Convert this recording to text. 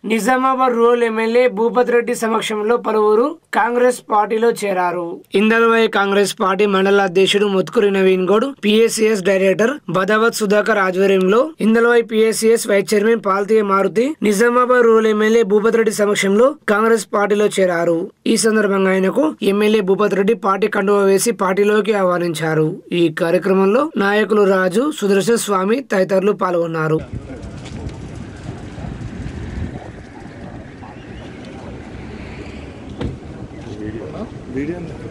Nizamabad rural MLA Bhupathi Reddy సమక్షంలో పలువురు కాంగ్రెస్ పార్టీలో చేరారు. ఇందల్వాయి కాంగ్రెస్ పార్టీ మండల అధ్యక్షుడు ముత్కూరి నవీన్ గౌడ్, పిఎస్సిఎస్ డైరెక్టర్ బదావత్ సుధాకర్ ఆధ్వర్యంలో Indalwai PSCS vice chairman Paltiya Maruthi Nizamabad rural MLA Bhupathi Reddy సమక్షంలో కాంగ్రెస్ పార్టీలో చేరారు. ఈ సందర్భంగా ఆయనకు ఎమ్మెల్యే భూపతి రెడ్డి పార్టీ కండువా వేసి పార్టీలోకి ఆహ్వానించారు. ఈ కార్యక్రమంలో నాయకులు రాజు, సుదర్శన్ స్వామి తదితరులు పాల్గొన్నారు. వీడియో